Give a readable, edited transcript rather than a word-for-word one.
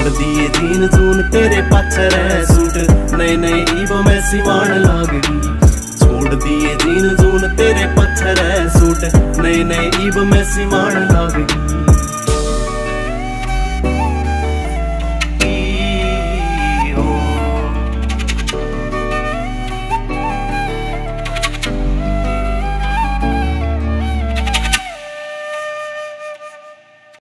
छोड़ दिए जीन जून तेरे पत्थर है सूट, नए नए ईब में सिवान लागगी। छोड़ दिए जीन जून तेरे पत्थर है सूट, नए नए ईब में सिवान लागगी।